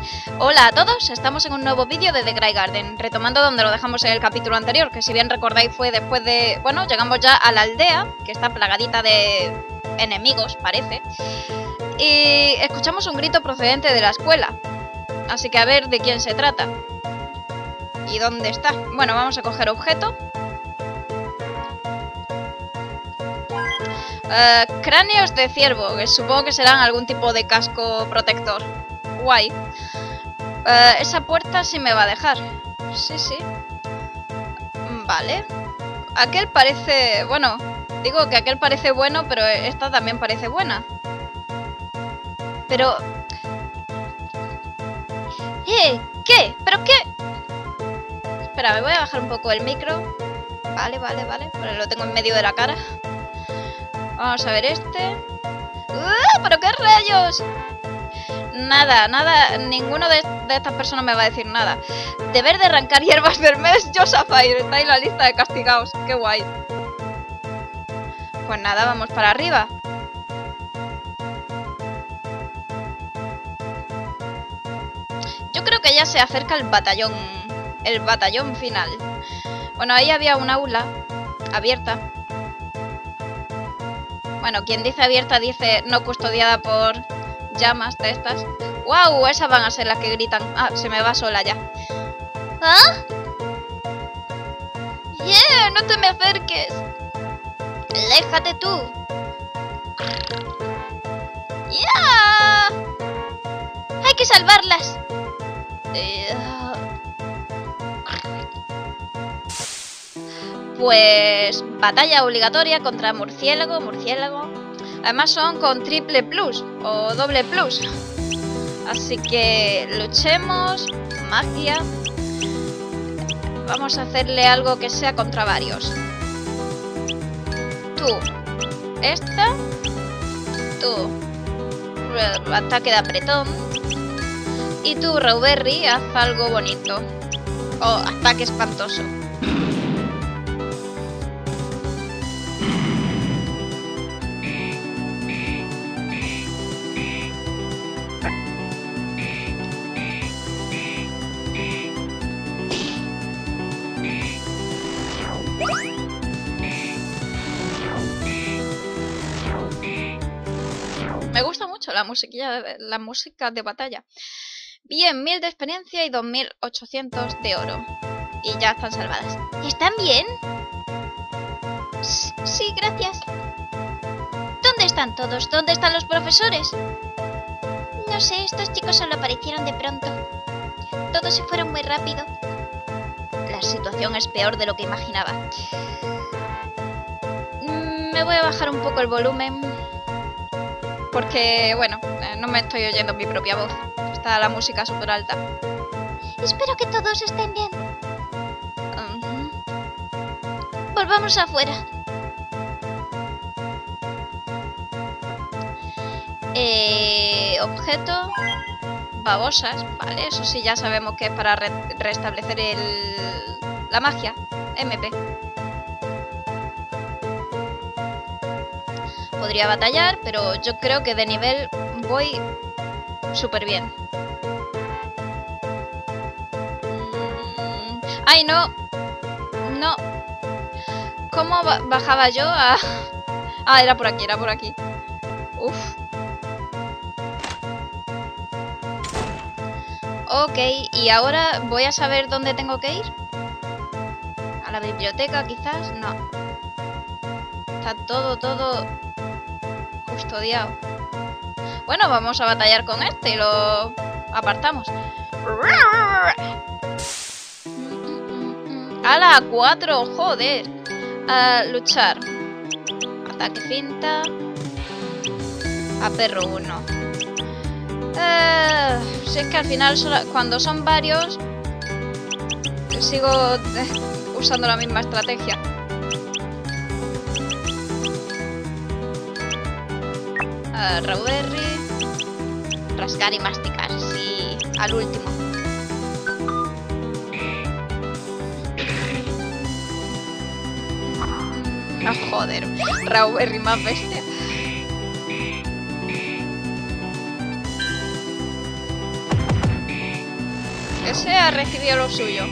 Hola a todos, estamos en un nuevo vídeo de The Grey Garden, retomando donde lo dejamos en el capítulo anterior, que si bien recordáis fue después de... Bueno, llegamos ya a la aldea, que está plagadita de enemigos, parece, y escuchamos un grito procedente de la escuela, así que a ver de quién se trata. ¿Y dónde está? Bueno, vamos a coger objeto. Cráneos de ciervo, que supongo que serán algún tipo de casco protector. Guay. Esa puerta sí me va a dejar. Sí, sí. Vale. Aquel parece... Bueno, digo que aquel parece bueno, pero esta también parece buena. Pero... ¿Qué? ¿Pero qué? Espera, me voy a bajar un poco el micro. Vale. Pero lo tengo en medio de la cara. Vamos a ver este. ¿Pero qué rayos? Nada, ninguno de estas personas me va a decir nada. Deber de arrancar hierbas del mes, Josafire. Está en la lista de castigados. Qué guay. Pues nada, vamos para arriba. Yo creo que ya se acerca el batallón. El batallón final. Bueno, ahí había un aula abierta. Bueno, quien dice abierta dice no custodiada por llamas de estas. ¡Wow! Esas van a ser las que gritan. Ah, se me va sola ya. ¿Ah? ¡Yeah! ¡No te me acerques! ¡Aléjate tú! ¡Yeah! ¡Hay que salvarlas! Pues batalla obligatoria contra murciélago. Además son con triple plus o doble plus. Así que luchemos. Magia. Vamos a hacerle algo que sea contra varios. Tú. Esta. Tú. Ataque de apretón. Y tú, Rauberry, haz algo bonito. O ataque espantoso. Me gusta mucho la música de batalla. Bien, 1000 de experiencia y 2800 de oro. Y ya están salvadas. ¿Están bien? Sí, gracias. ¿Dónde están todos? ¿Dónde están los profesores? No sé, estos chicos solo aparecieron de pronto. Todos se fueron muy rápido. La situación es peor de lo que imaginaba. Me voy a bajar un poco el volumen. Porque, bueno, no me estoy oyendo mi propia voz. Está la música súper alta. Espero que todos estén bien. Volvamos afuera. Objeto. Babosas. Vale, eso sí ya sabemos que es para restablecer la magia. MP. Podría batallar, pero yo creo que de nivel voy súper bien. ¡Ay, no! ¡No! ¿Cómo bajaba yo a...? Ah, era por aquí. Uf. Ok, y ahora voy a saber dónde tengo que ir. ¿A la biblioteca quizás? No. Está todo custodiado. Bueno, vamos a batallar con este y lo apartamos. ¡Hala! 4, joder. Luchar. Ataque finta. A perro 1. Si es que al final cuando son varios sigo usando la misma estrategia. Rauberry. Rascar y masticar, sí, al último. No, joder, Rauberry más bestia. Ese ha recibido lo suyo.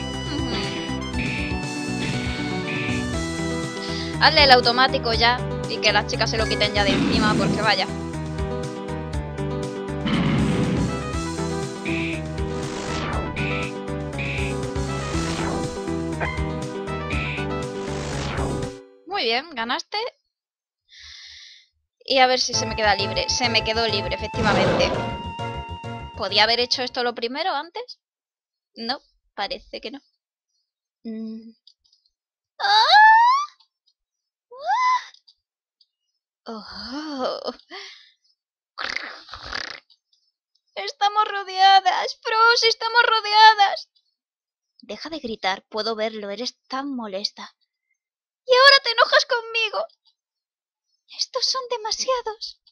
Hazle el automático ya y que las chicas se lo quiten ya de encima porque vaya. Muy bien, ganaste. Y a ver si se me queda libre. Se me quedó libre, efectivamente. ¿Podía haber hecho esto lo primero antes? No, parece que no. Oh. Estamos rodeadas, Frost, estamos rodeadas. Deja de gritar, puedo verlo, eres tan molesta. Y ahora te enojas conmigo. Estos son demasiados.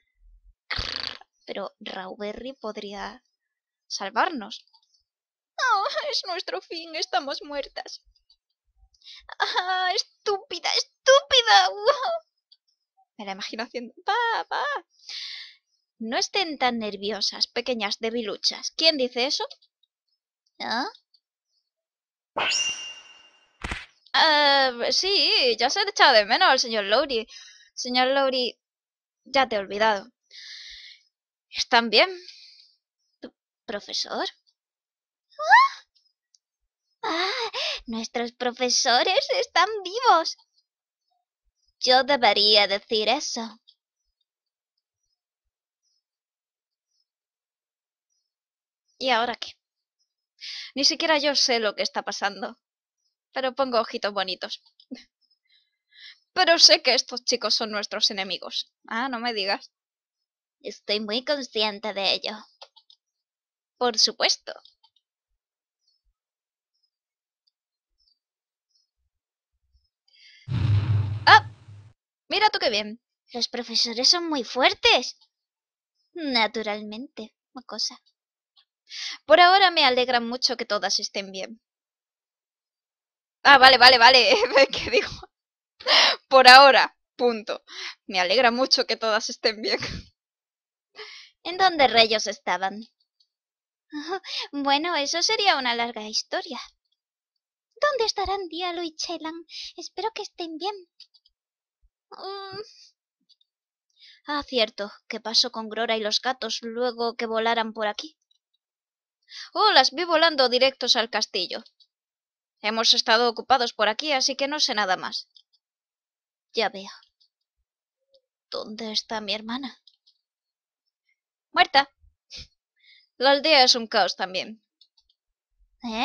Pero Strawberry podría salvarnos. Oh, es nuestro fin, estamos muertas. ¡Ah, estúpida, estúpida! Me la imagino haciendo... ¡Va! No estén tan nerviosas, pequeñas debiluchas. ¿Quién dice eso? ¿Ah? Sí, ya se ha echado de menos al señor Lowry. Señor Lowry, ya te he olvidado. ¿Están bien? ¿Profesor? ¡Ah! Nuestros profesores están vivos. Yo debería decir eso. ¿Y ahora qué? Ni siquiera yo sé lo que está pasando. Pero pongo ojitos bonitos. Pero sé que estos chicos son nuestros enemigos. Ah, no me digas. Estoy muy consciente de ello. Por supuesto. ¡Ah! Mira tú qué bien. Los profesores son muy fuertes. Naturalmente, cosa. Por ahora me alegra mucho que todas estén bien. Ah, vale. ¿Qué digo? Por ahora, punto. Me alegra mucho que todas estén bien. ¿En dónde rayos estaban? Bueno, eso sería una larga historia. ¿Dónde estarán Diallo y Chelan? Espero que estén bien. Ah, cierto. ¿Qué pasó con Grora y los gatos luego que volaran por aquí? Oh, las vi volando directos al castillo. Hemos estado ocupados por aquí, así que no sé nada más. Ya veo. ¿Dónde está mi hermana? Muerta. La aldea es un caos también. ¿Eh?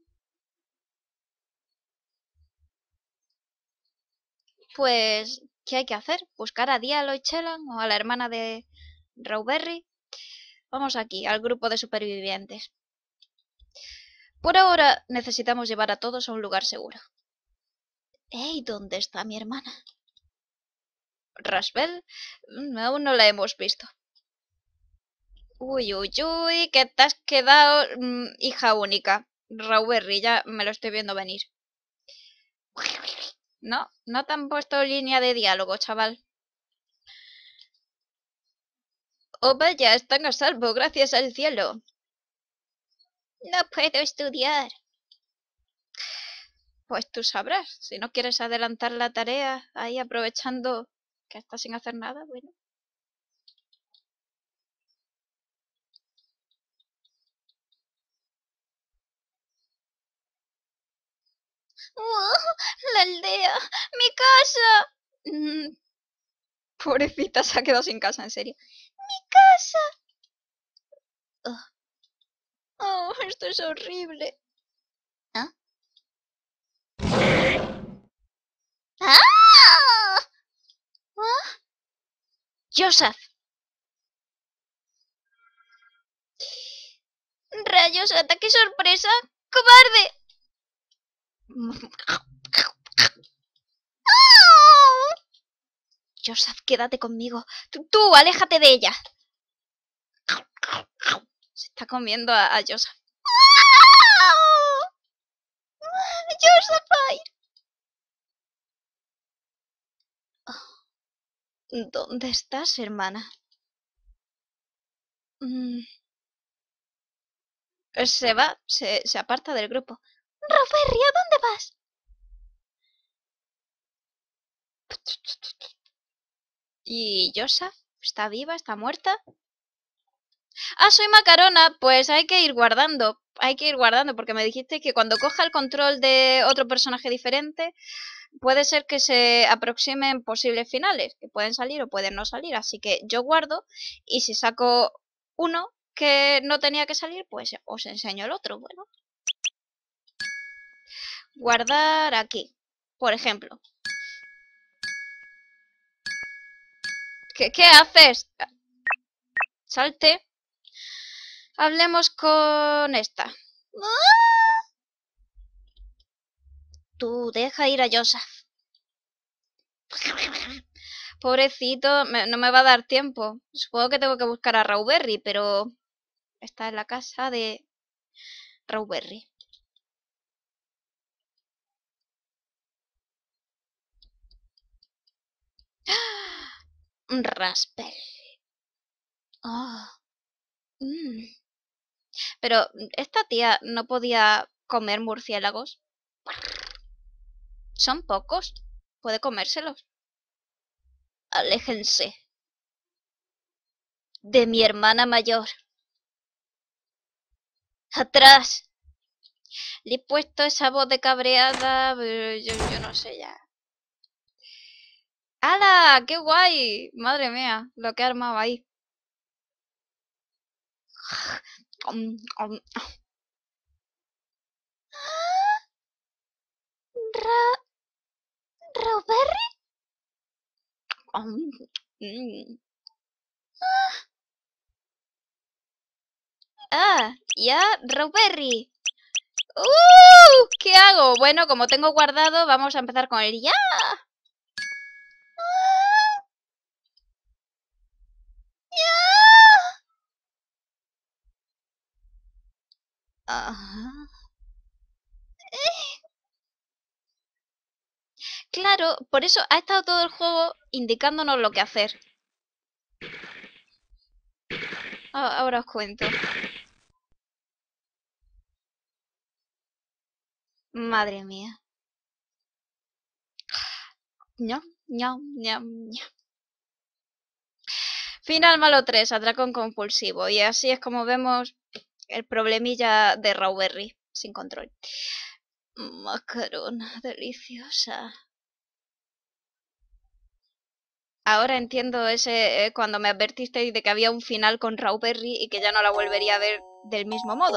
Pues, ¿qué hay que hacer? ¿Buscar a Diallo y Chelan o a la hermana de Strawberry? Vamos aquí, al grupo de supervivientes. Por ahora necesitamos llevar a todos a un lugar seguro. ¡Ey! ¿Dónde está mi hermana? ¿Rasbel? Aún no la hemos visto. Uy, que te has quedado hija única. Strawberry, ya me lo estoy viendo venir. No te han puesto línea de diálogo, chaval. Oh, vaya, están a salvo, gracias al cielo. No puedo estudiar. Pues tú sabrás, si no quieres adelantar la tarea, ahí aprovechando que estás sin hacer nada, bueno. ¡La aldea! ¡Mi casa! Pobrecita, se ha quedado sin casa, en serio. ¡Mi casa! Oh, esto es horrible. ¿Ah? ¡Ah! ¿Ah? Joseph. Rayos, ataque sorpresa. ¡Cobarde! Joseph, quédate conmigo. Tú, aléjate de ella. Se está comiendo a Joseph. Joseph, ¿dónde estás, hermana? Se va, se aparta del grupo. Roberry, ¿a dónde vas? ¿Y Yosa? ¿Está viva? ¿Está muerta? Ah, soy Macarona, pues hay que ir guardando. Hay que ir guardando, porque me dijiste que cuando coja el control de otro personaje diferente, puede ser que se aproximen posibles finales, que pueden salir o pueden no salir. Así que yo guardo, y si saco uno que no tenía que salir, pues os enseño el otro. Bueno, guardar aquí, por ejemplo. ¿Qué haces? Salte. Hablemos con esta. Tú deja ir a Joseph. Pobrecito, no me va a dar tiempo. Supongo que tengo que buscar a Rauberry, pero está en la casa de Rauberry. Un Raspberry. Oh. Pero esta tía no podía comer murciélagos. Son pocos. Puede comérselos. Aléjense de mi hermana mayor. Atrás. Le he puesto esa voz de cabreada, pero yo no sé ya. ¡Hala! ¡Qué guay! Madre mía, lo que he armado ahí. ¿Rauberry? Ah, ya, Rauberry. ¿Qué hago? Bueno, como tengo guardado, vamos a empezar con el ya. Ajá. Claro, por eso ha estado todo el juego indicándonos lo que hacer. Ahora os cuento. Madre mía. No, no, no, no. Final malo 3, atracón compulsivo. Y así es como vemos el problemilla de Rauberry sin control. Macarona, deliciosa. Ahora entiendo ese cuando me advertisteis de que había un final con Rauberry y que ya no la volvería a ver del mismo modo.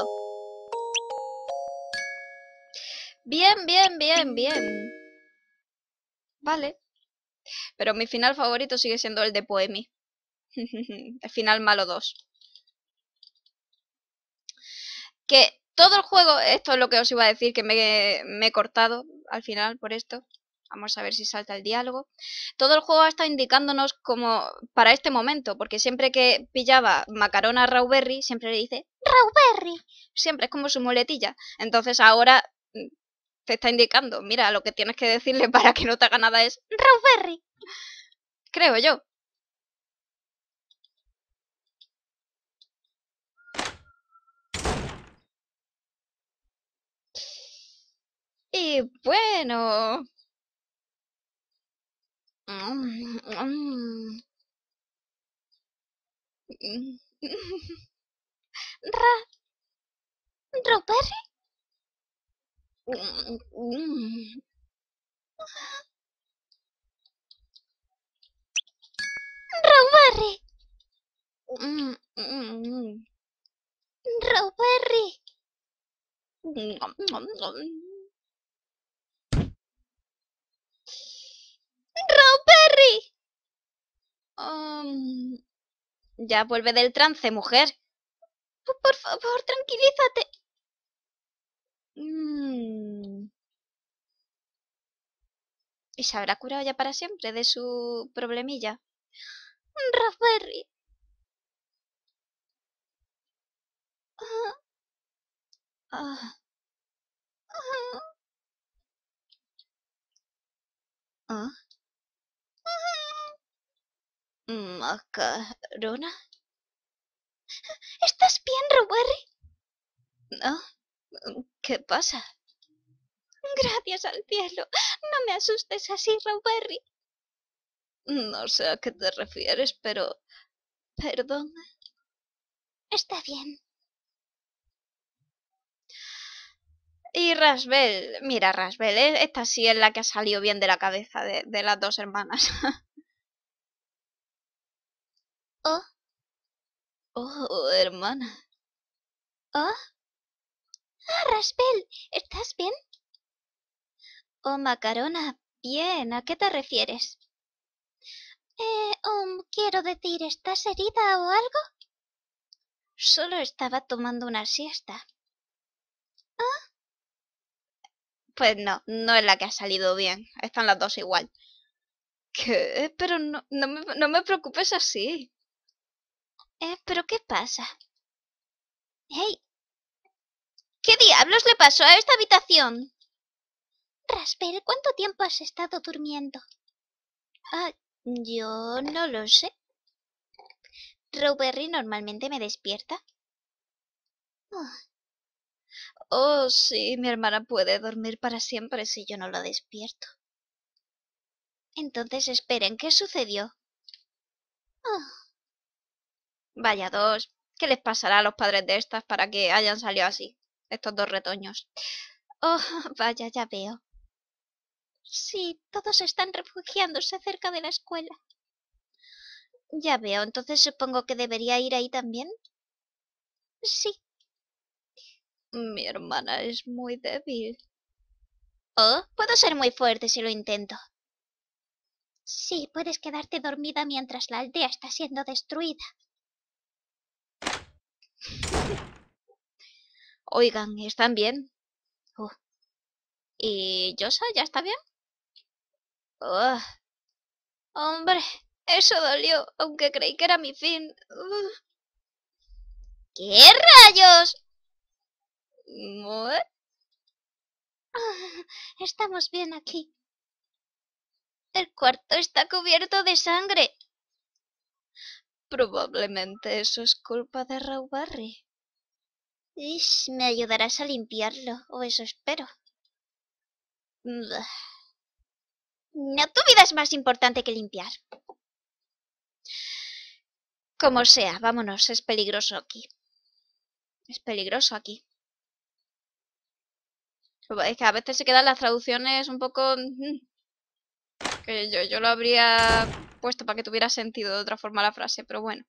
Bien, bien, bien, bien. Vale. Pero mi final favorito sigue siendo el de Poemi. El final malo 2. Que todo el juego, esto es lo que os iba a decir, que me he cortado al final por esto. Vamos a ver si salta el diálogo. Todo el juego ha estado indicándonos como para este momento, porque siempre que pillaba Macarona a Rauberry, siempre le dice Rauberry. Siempre es como su muletilla. Entonces ahora te está indicando, mira, lo que tienes que decirle para que no te haga nada es Rauberry. Creo yo. Y bueno. ¿Rauberry? Rauberry. Rauberry. Rauberry. Ya vuelve del trance, mujer. Por favor, tranquilízate. ¿Y se habrá curado ya para siempre de su problemilla? Raspberry. Ah, ah, ah. Macarona. ¿Estás bien, Raspberry? ¿No? ¿Qué pasa? Gracias al cielo. No me asustes así, Rowberry. No sé a qué te refieres, pero... Perdón. Está bien. Y Rasbel, mira, Rasbel, esta sí es la que ha salido bien de la cabeza de las dos hermanas. Oh, oh, hermana. Oh, Rasbel, ¿estás bien? Oh, Macarona, bien, ¿a qué te refieres? Quiero decir, ¿estás herida o algo? Solo estaba tomando una siesta. ¿Ah? Pues no, no es la que ha salido bien. Están las dos igual. ¿Qué? Pero no me preocupes así. ¿Pero qué pasa? ¡Hey! ¿Qué diablos le pasó a esta habitación? Rasbel, ¿cuánto tiempo has estado durmiendo? Ah, yo no lo sé. Rowberry normalmente me despierta. Oh, sí, mi hermana puede dormir para siempre si yo no la despierto. Entonces esperen, ¿qué sucedió? Vaya dos. ¿Qué les pasará a los padres de estas para que hayan salido así? Estos dos retoños. Oh, vaya, ya veo. Sí, todos están refugiándose cerca de la escuela. Ya veo, entonces supongo que debería ir ahí también. Sí. Mi hermana es muy débil. Oh, puedo ser muy fuerte si lo intento. Sí, puedes quedarte dormida mientras la aldea está siendo destruida. Oigan, ¿están bien? ¿Y Yosa ya está bien? Oh, hombre, eso dolió, aunque creí que era mi fin. ¿Qué rayos? ¿What? Estamos bien aquí. El cuarto está cubierto de sangre. Probablemente eso es culpa de Rowberry. Me ayudarás a limpiarlo, o eso espero. No, tu vida es más importante que limpiar. Como sea, vámonos, es peligroso aquí. Es peligroso aquí. Es que a veces se quedan las traducciones un poco... que yo lo habría puesto para que tuviera sentido de otra forma la frase, pero bueno.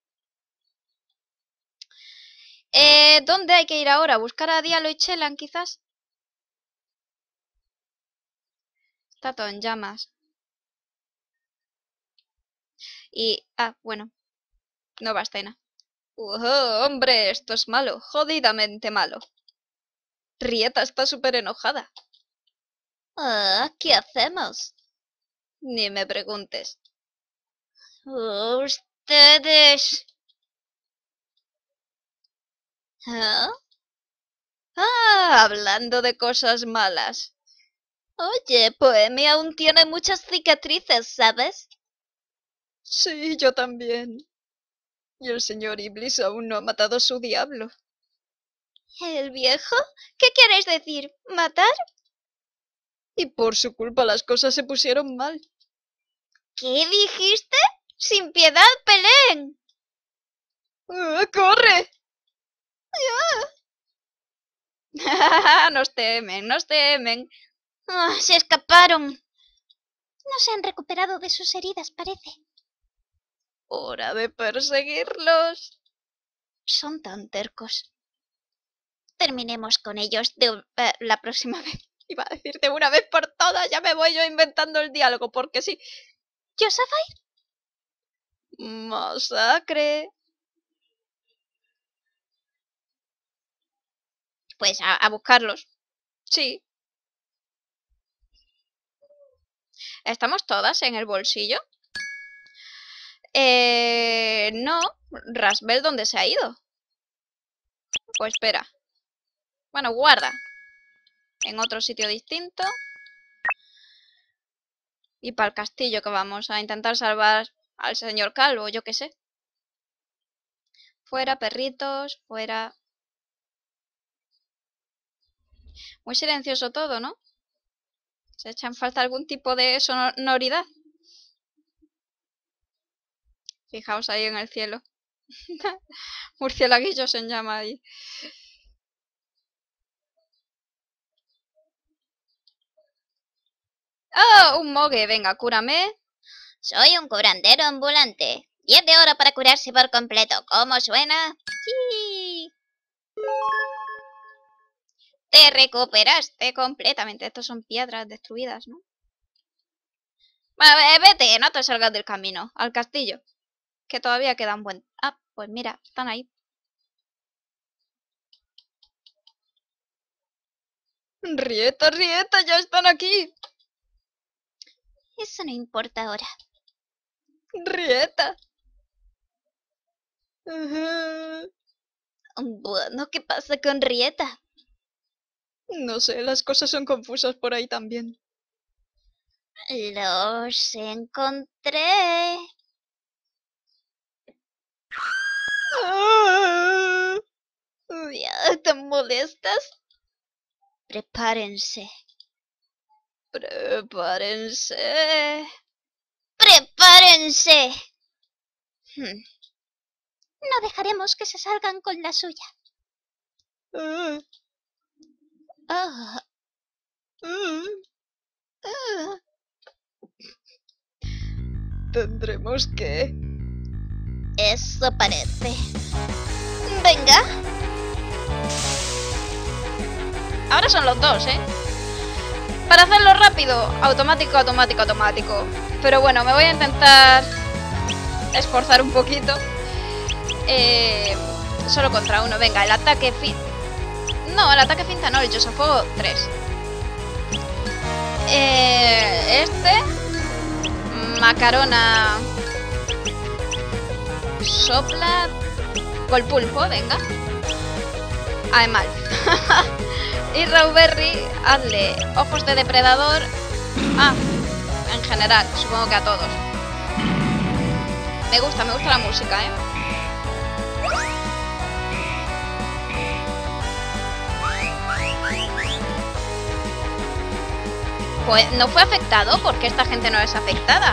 ¿Dónde hay que ir ahora? ¿Buscar a Diallo y Chelan, quizás? Está todo en llamas. Y... Ah, bueno. Nueva escena. Hombre, esto es malo. Jodidamente malo. Rieta está súper enojada. ¿Qué hacemos? Ni me preguntes. Ustedes... ¿Ah? Hablando de cosas malas. Oye, Poemi aún tiene muchas cicatrices, ¿sabes? Sí, yo también. Y el señor Iblis aún no ha matado a su diablo. ¿El viejo? ¿Qué quieres decir? ¿Matar? Y por su culpa las cosas se pusieron mal. ¿Qué dijiste? ¡Sin piedad, peleen! ¡Corre! Nos temen, nos temen. Se escaparon. No se han recuperado de sus heridas, parece. Hora de perseguirlos. Son tan tercos. Terminemos con ellos la próxima vez. Iba a decir de una vez por todas, ya me voy yo inventando el diálogo, porque sí. ¿Josafai? Masacre. Pues a buscarlos. Sí. ¿Estamos todas en el bolsillo? No. Rasbel, ¿dónde se ha ido? Pues espera. Bueno, guarda. En otro sitio distinto. Y para el castillo que vamos a intentar salvar al señor Calvo, yo qué sé. Fuera, perritos, fuera. muy silencioso todo, ¿no? Se echa en falta algún tipo de sonoridad. Fijaos ahí en el cielo. Murciélaguillos en llama ahí. ¡Ah! Un mogue, venga, cúrame. Soy un curandero ambulante. 10 de oro para curarse por completo. ¿Cómo suena? Sí. Te recuperaste completamente. Estos son piedras destruidas, ¿no? Vete, no te salgas del camino. Al castillo. Que todavía queda un buen... Ah, pues mira, están ahí. Rieta, Rieta, ya están aquí. Eso no importa ahora. Rieta. Bueno, ¿qué pasa con Rieta? No sé, las cosas son confusas por ahí también. Los encontré. ¿Ya te molestas? Prepárense. Prepárense. ¡Prepárense! No dejaremos que se salgan con la suya. Oh. Tendremos que... Eso parece. Venga. Ahora son los dos, ¿eh? Para hacerlo rápido, automático, automático, automático. Pero bueno, me voy a intentar esforzar un poquito. Solo contra uno. Venga, el ataque fin... No, el ataque finta no, el Yosafuego 3. Macarona... Sopla... Golpulpo, venga. Además. Y Rauberry, hazle ojos de depredador. Ah, en general, supongo que a todos. Me gusta la música, ¿eh? Pues no fue afectado porque esta gente no es afectada.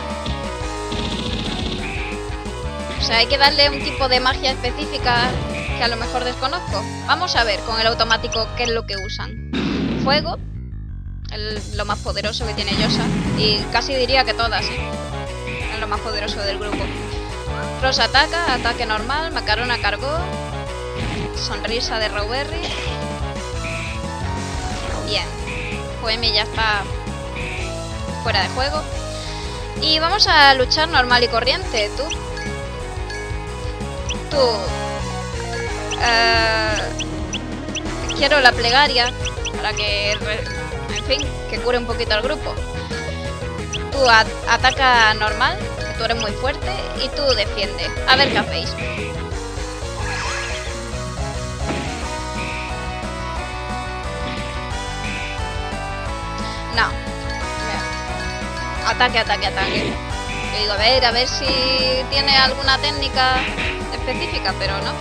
O sea, hay que darle un tipo de magia específica que a lo mejor desconozco. Vamos a ver con el automático qué es lo que usan. Fuego, lo más poderoso que tiene Yosa. Y casi diría que todas, ¿eh? Es lo más poderoso del grupo. Rosa ataca, ataque normal, Macarona cargó. Sonrisa de Rauberry. Bien. Poemi ya está fuera de juego. Y vamos a luchar normal y corriente, tú. Quiero la plegaria para que, en fin, que cure un poquito al grupo. Tú ataca normal, que tú eres muy fuerte, y tú defiende. A ver qué hacéis. No. Ataque, ataque, ataque. Yo digo, a ver si tiene alguna técnica específica, pero no.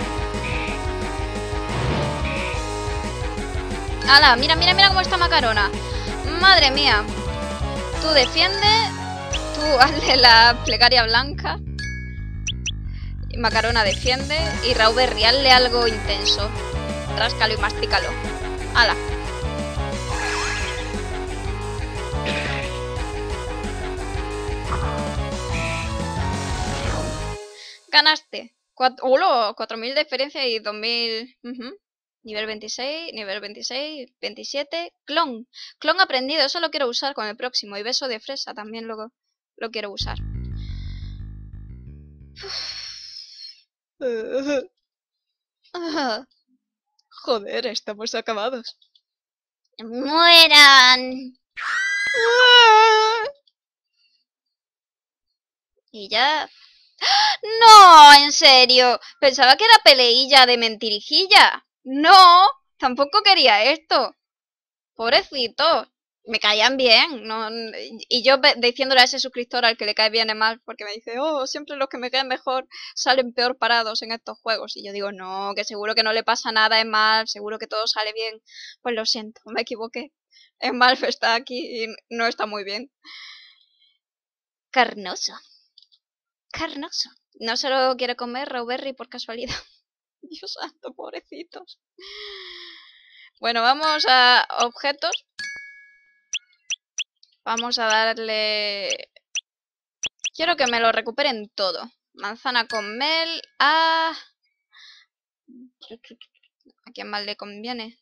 ¡Hala! Mira, mira, mira cómo está Macarona. Madre mía. Tú defiende. Tú hazle la plegaria blanca. Y Macarona defiende. Y Rauberry, hazle algo intenso. Ráscalo y mastícalo. ¡Hala! Ganaste. ¡Hola! 4000 de diferencia y 2000. Nivel 26, nivel 26, 27. Clon. Clon aprendido. Eso lo quiero usar con el próximo. Y beso de fresa también lo quiero usar. Joder, estamos acabados. ¡Mueran! Y ya... ¡No! ¡En serio! Pensaba que era peleilla de mentirijilla. ¡No! Tampoco quería esto. Pobrecito. me caían bien, ¿no? Y yo diciéndole a ese suscriptor al que le cae bien es mal, porque me dice, oh, siempre los que me caen mejor salen peor parados en estos juegos. Y yo digo, no, que seguro que no le pasa nada, es mal, seguro que todo sale bien. Pues lo siento, me equivoqué. Es mal, está aquí y no está muy bien. Carnoso. Carnoso. No se lo quiere comer Rowberry por casualidad. Dios santo, pobrecitos. Bueno, vamos a objetos. Vamos a darle... Quiero que me lo recuperen todo. Manzana con mel a... ¿A quién más le conviene?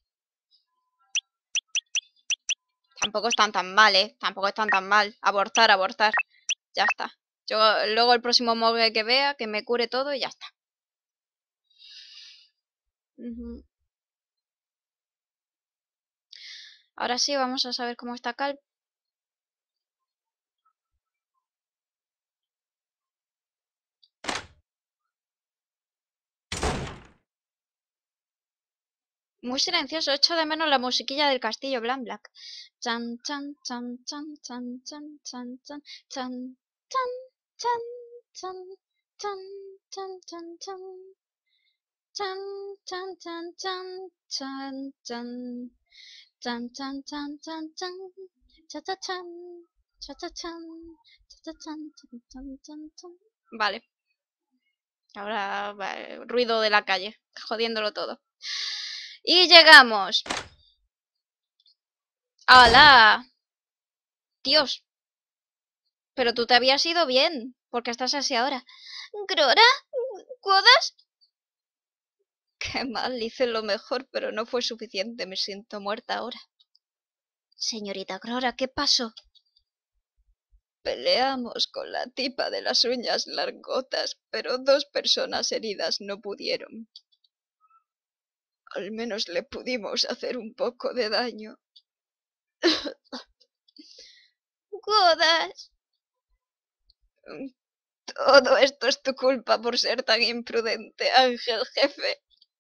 Tampoco están tan mal, ¿eh? Tampoco están tan mal. Abortar, abortar. Ya está. Yo luego el próximo mogue que vea, que me cure todo y ya está. Ahora sí, vamos a saber cómo está Cal. Muy silencioso, echo de menos la musiquilla del castillo Black. Chan, chan, chan, chan, chan, chan, chan, chan, chan, chan, chan, chan, chan, chan, chan, chan. Chan, chan, chan, chan, chan, chan. Chan, chan, chan, chan, chan. Cha, cha, chan. Cha, cha, chan. Cha, cha, chan, chan, chan, chan, chan. Vale. Ahora va el ruido de la calle, jodiéndolo todo. Y llegamos. ¡Hala! Dios. Pero tú te habías ido bien. ¿Por qué estás así ahora? ¿Grora? ¿Godas? Qué mal, hice lo mejor, pero no fue suficiente. Me siento muerta ahora. Señorita Grora, ¿qué pasó? Peleamos con la tipa de las uñas largotas, pero 2 personas heridas no pudieron. Al menos le pudimos hacer un poco de daño. Godas. Todo esto es tu culpa por ser tan imprudente, Ángel Jefe.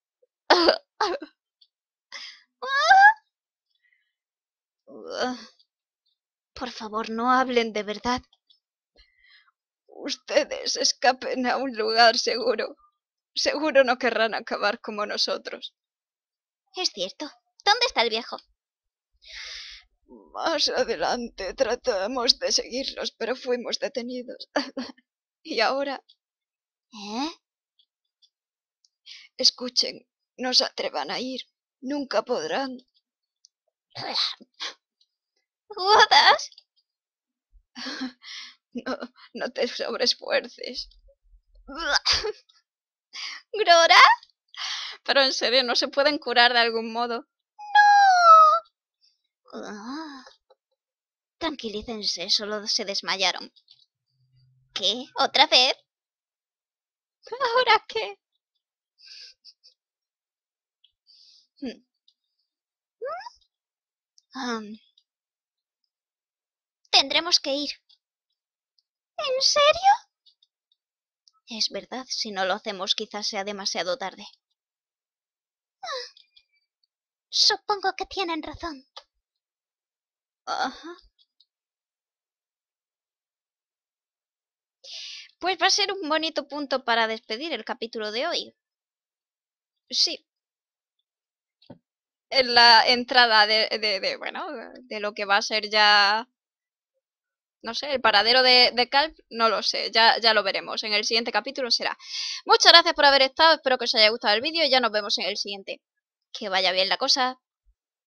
Por favor, no hablen de verdad. Ustedes escapen a un lugar seguro. Seguro no querrán acabar como nosotros. Es cierto. ¿Dónde está el viejo? Más adelante tratamos de seguirlos, pero fuimos detenidos. Y ahora... ¿Eh? Escuchen, no se atrevan a ir. Nunca podrán. ¿Godas? No te sobreesfuerces. ¿Grora? Pero en serio, ¿no se pueden curar de algún modo? ¡No! Tranquilícense, solo se desmayaron. ¿Qué? ¿Otra vez? ¿Ahora qué? Tendremos que ir. ¿En serio? Es verdad, si no lo hacemos quizás sea demasiado tarde. Supongo que tienen razón. Ajá. Pues va a ser un bonito punto para despedir el capítulo de hoy. Sí. En la entrada bueno, de lo que va a ser ya... No sé, el paradero de Calp, no lo sé, ya lo veremos. En el siguiente capítulo será. Muchas gracias por haber estado, espero que os haya gustado el vídeo y ya nos vemos en el siguiente. Que vaya bien la cosa.